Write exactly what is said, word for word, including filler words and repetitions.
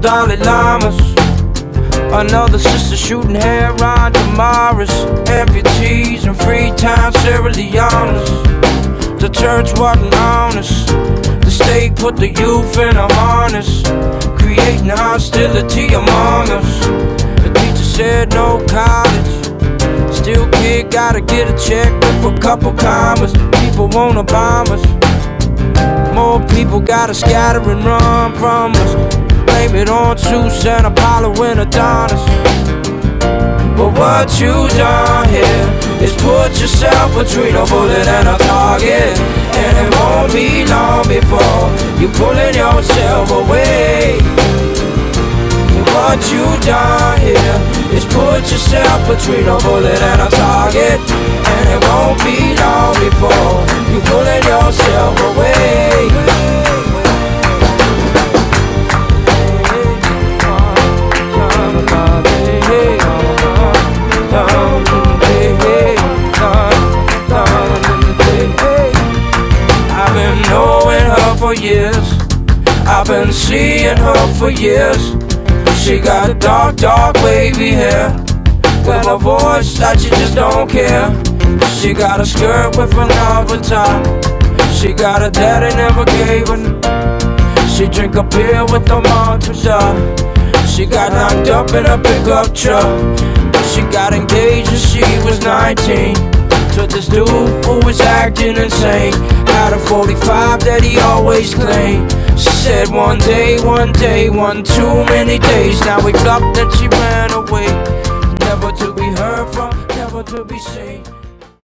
Dalai Lamas. Another sister shooting heroin tomorrows. Amputees and Freetown Sierra Leone's. The church wasn't honest. The state put the youth in a harness, creating hostility among us. The teacher said no college. Still kid gotta get a check with a couple commas. People wanna bomb us. More people gotta scatter and run from us. Blame it on Zeus and Apollo and Adonis. But what you done here is put yourself between a bullet and a target, and it won't be long before you pulling yourself away. What you done here is put yourself between a bullet and a target, and it won't be long before you pulling yourself away. I've been knowing her for years, I've been seeing her for years. She got a dark, dark wavy hair, with a voice that you just don't care. She got a skirt with another top. She got a daddy never gave her. She drink a beer with a mantra. She got knocked up in a pickup truck. She got engaged when she was nineteen to this dude who was acting insane. Had a forty-five that he always claimed. She said one day, one day, one too many days. Now we up that she ran away, never to be heard from, never to be seen.